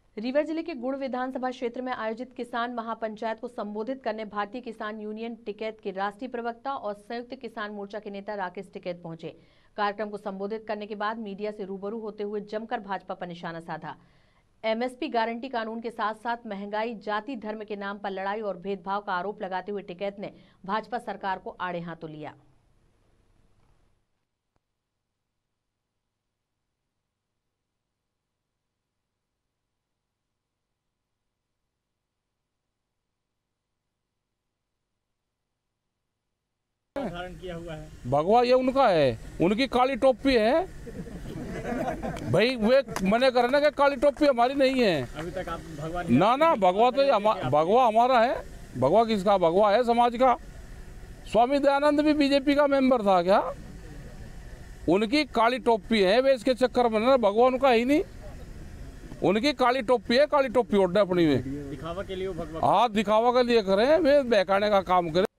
रीवा जिले के गुड़ विधानसभा क्षेत्र में आयोजित किसान महापंचायत को संबोधित करने भारतीय किसान यूनियन टिकैत के राष्ट्रीय प्रवक्ता और संयुक्त किसान मोर्चा के नेता राकेश टिकैत पहुंचे। कार्यक्रम को संबोधित करने के बाद मीडिया से रूबरू होते हुए जमकर भाजपा पर निशाना साधा। एमएसपी गारंटी कानून के साथ साथ महंगाई, जाति, धर्म के नाम पर लड़ाई और भेदभाव का आरोप लगाते हुए टिकैत ने भाजपा सरकार को आड़े हाथों लिया। धारण किया हुआ है भगवा ये उनका है, उनकी काली टोपी है भाई। वे मने कर रहे कि काली टोपी हमारी नहीं है। अभी तक आप भगवा ना भगवा तो भगवा हमारा है। भगवा किसका? भगवा है समाज का। स्वामी दयानंद भी बीजेपी का मेंबर था क्या? उनकी काली टोपी है, वे इसके चक्कर में ना, भगवा उनका ही नहीं। उनकी काली टोपी है, काली टोपी ओढ़ अपनी में दिखावा के लिए भगवा, हाँ दिखावा के लिए करें, वे बहकाने का काम करें।